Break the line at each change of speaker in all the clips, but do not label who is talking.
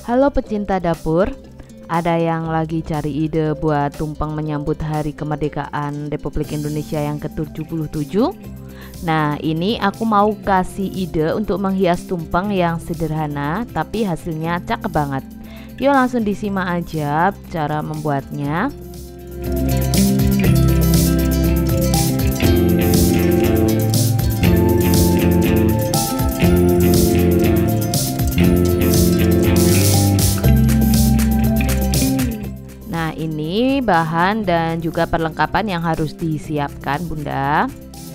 Halo pecinta dapur, ada yang lagi cari ide buat tumpeng menyambut Hari Kemerdekaan Republik Indonesia yang ke-77? Nah, ini aku mau kasih ide untuk menghias tumpeng yang sederhana tapi hasilnya cakep banget. Yuk langsung disimak aja cara membuatnya. Nah, ini bahan dan juga perlengkapan yang harus disiapkan, Bunda.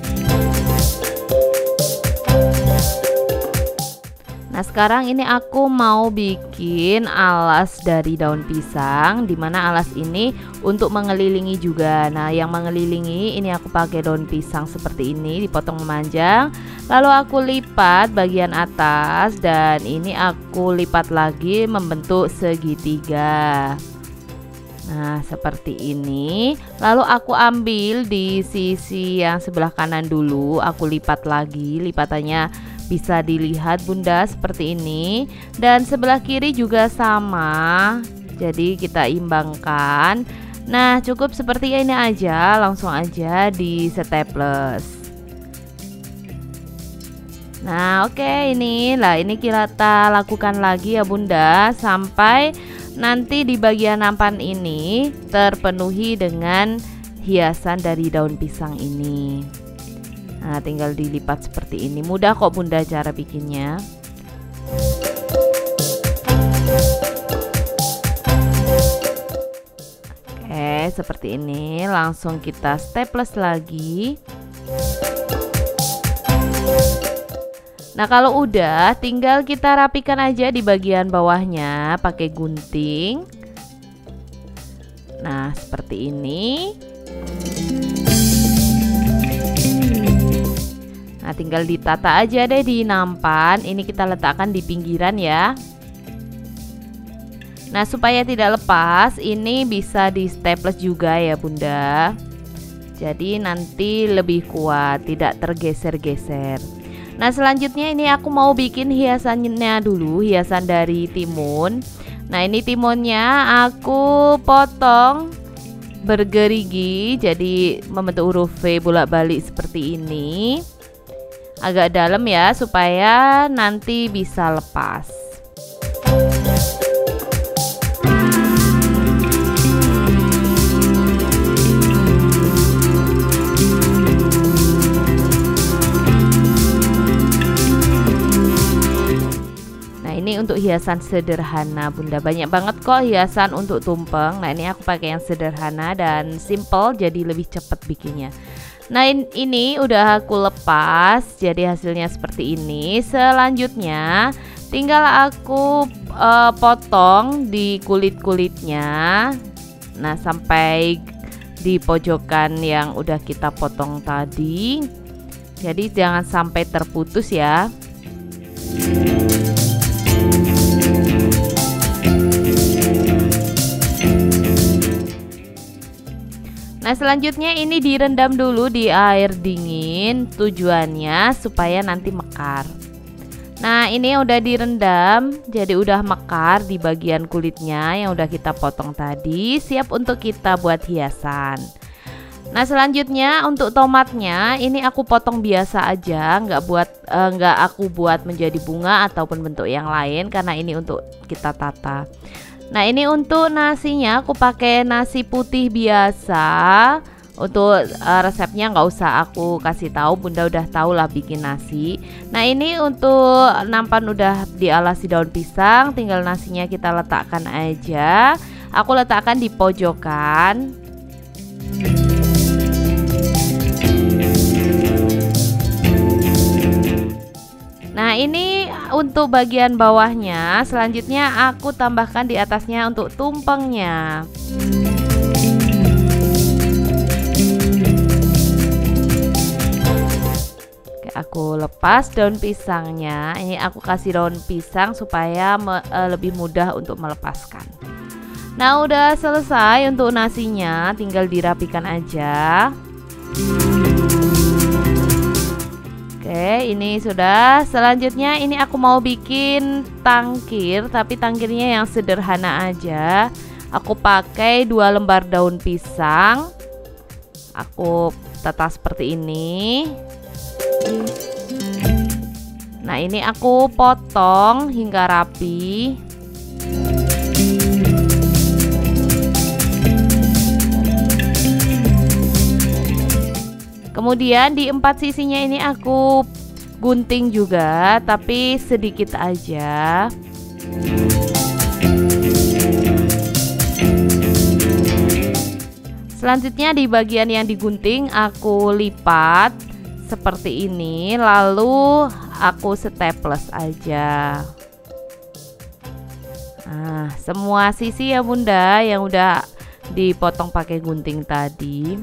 Nah, sekarang ini aku mau bikin alas dari daun pisang, dimana alas ini untuk mengelilingi juga. Nah, yang mengelilingi ini aku pakai daun pisang seperti ini, dipotong memanjang. Lalu aku lipat bagian atas dan ini aku lipat lagi membentuk segitiga. Nah, seperti ini. Lalu aku ambil di sisi yang sebelah kanan dulu, aku lipat lagi. Lipatannya bisa dilihat, Bunda, seperti ini. Dan sebelah kiri juga sama. Jadi kita imbangkan. Nah, cukup seperti ini aja, langsung aja di staples. Nah, oke, ini kita lakukan lagi ya, Bunda, sampai nanti di bagian nampan ini terpenuhi dengan hiasan dari daun pisang ini. Nah, tinggal dilipat seperti ini. Mudah kok, Bunda, cara bikinnya. Oke, seperti ini. Langsung kita staples lagi. Nah, kalau udah, tinggal kita rapikan aja di bagian bawahnya pakai gunting. Nah, seperti ini. Nah, tinggal ditata aja deh di nampan. Ini kita letakkan di pinggiran ya. Nah, supaya tidak lepas, ini bisa di staples juga ya, Bunda. Jadi nanti lebih kuat, tidak tergeser-geser. Nah, selanjutnya ini aku mau bikin hiasannya dulu, hiasan dari timun. Nah, ini timunnya aku potong bergerigi, jadi membentuk huruf V bolak-balik seperti ini. Agak dalam ya, supaya nanti bisa lepas. Ini untuk hiasan sederhana, Bunda. Banyak banget kok hiasan untuk tumpeng. Nah, ini aku pakai yang sederhana dan simple, jadi lebih cepat bikinnya. Nah, ini udah aku lepas, jadi hasilnya seperti ini. Selanjutnya tinggal aku potong di kulit-kulitnya. Nah, sampai di pojokan yang udah kita potong tadi. Jadi jangan sampai terputus ya. Nah, selanjutnya ini direndam dulu di air dingin, tujuannya supaya nanti mekar. Nah, ini udah direndam, jadi udah mekar di bagian kulitnya yang udah kita potong tadi, siap untuk kita buat hiasan. Nah, selanjutnya untuk tomatnya ini aku potong biasa aja, nggak aku buat menjadi bunga ataupun bentuk yang lain karena ini untuk kita tata. Nah, ini untuk nasinya aku pakai nasi putih biasa. Untuk resepnya nggak usah aku kasih tahu, Bunda udah tahu lah bikin nasi. Nah, ini untuk nampan udah dialasi daun pisang, tinggal nasinya kita letakkan aja. Aku letakkan di pojokan. Nah, ini untuk bagian bawahnya. Selanjutnya aku tambahkan di atasnya untuk tumpengnya. Oke, aku lepas daun pisangnya. Ini aku kasih daun pisang supaya lebih mudah untuk melepaskan. Nah, udah selesai untuk nasinya, tinggal dirapikan aja. Oke, Oke, ini sudah. Selanjutnya ini aku mau bikin tangkir, tapi tangkirnya yang sederhana aja. Aku pakai 2 lembar daun pisang. Aku tata seperti ini. Nah, ini aku potong hingga rapi. Kemudian di 4 sisinya ini aku gunting juga, tapi sedikit aja. Selanjutnya di bagian yang digunting aku lipat seperti ini, lalu aku staples aja. Nah, semua sisi ya Bunda yang udah dipotong pakai gunting tadi.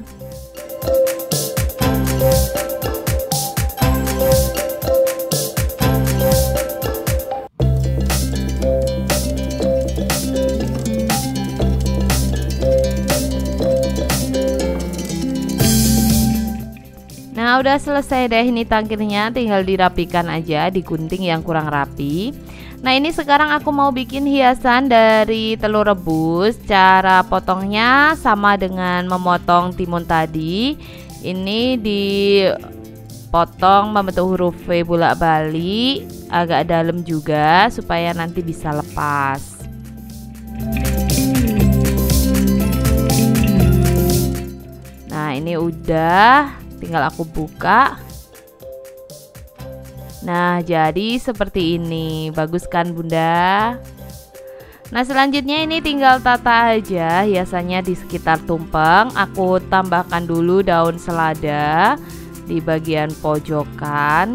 Nah, udah selesai deh ini tangkirnya, tinggal dirapikan aja, digunting yang kurang rapi. Nah, ini sekarang aku mau bikin hiasan dari telur rebus. Cara potongnya sama dengan memotong timun tadi. Ini dipotong membentuk huruf V bolak-balik, agak dalam juga supaya nanti bisa lepas. Nah, ini udah, tinggal aku buka. Nah, jadi seperti ini. Bagus kan Bunda? Nah, selanjutnya ini tinggal tata aja hiasannya di sekitar tumpeng. Aku tambahkan dulu daun selada di bagian pojokan.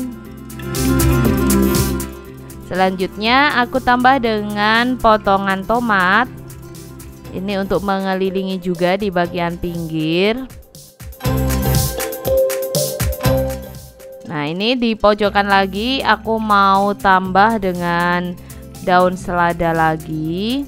Selanjutnya aku tambah dengan potongan tomat. Ini untuk mengelilingi juga di bagian pinggir. Nah, ini di pojokan lagi aku mau tambah dengan daun selada lagi.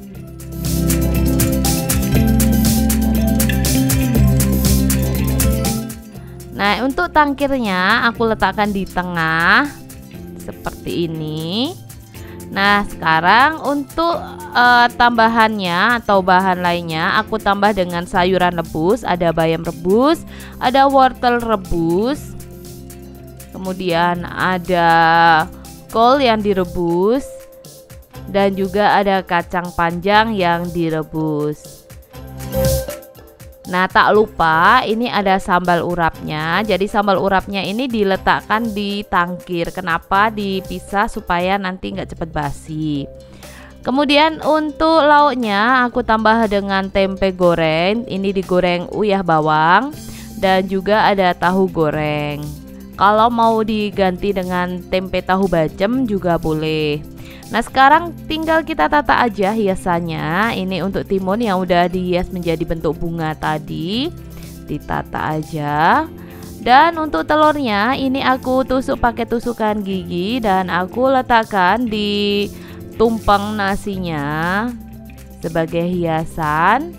Nah, untuk tangkirnya aku letakkan di tengah seperti ini. Nah, sekarang untuk tambahannya atau bahan lainnya aku tambah dengan sayuran rebus. Ada bayam rebus, ada wortel rebus, kemudian ada kol yang direbus, dan juga ada kacang panjang yang direbus. Nah, tak lupa ini ada sambal urapnya. Jadi sambal urapnya ini diletakkan di tangkir. Kenapa dipisah? Supaya nanti nggak cepat basi. Kemudian untuk lauknya aku tambah dengan tempe goreng. Ini digoreng uyah bawang, dan juga ada tahu goreng. Kalau mau diganti dengan tempe tahu bacem juga boleh. Nah, sekarang tinggal kita tata aja hiasannya. Ini untuk timun yang udah dihias menjadi bentuk bunga tadi, ditata aja. Dan untuk telurnya ini aku tusuk pakai tusukan gigi dan aku letakkan di tumpeng nasinya sebagai hiasan.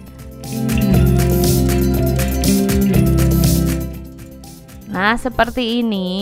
Nah, seperti ini.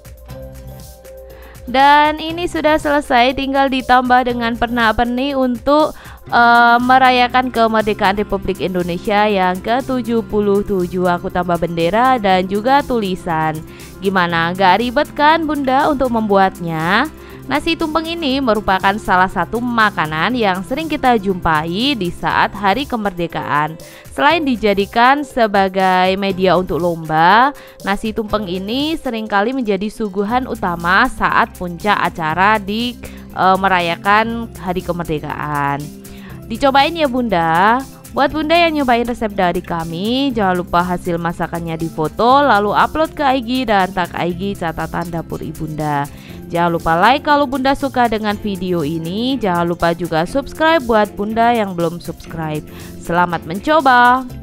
Dan ini sudah selesai, tinggal ditambah dengan pernak-pernik untuk merayakan kemerdekaan Republik Indonesia yang ke-77. Aku tambah bendera dan juga tulisan. Gimana, gak ribet kan Bunda untuk membuatnya? Nasi tumpeng ini merupakan salah satu makanan yang sering kita jumpai di saat hari kemerdekaan. Selain dijadikan sebagai media untuk lomba, nasi tumpeng ini seringkali menjadi suguhan utama saat puncak acara di merayakan hari kemerdekaan. Dicobain ya Bunda. Buat Bunda yang nyobain resep dari kami, jangan lupa hasil masakannya difoto lalu upload ke IG dan tag IG catatan dapur Ibunda. Jangan lupa like kalau Bunda suka dengan video ini. Jangan lupa juga subscribe buat Bunda yang belum subscribe. Selamat mencoba.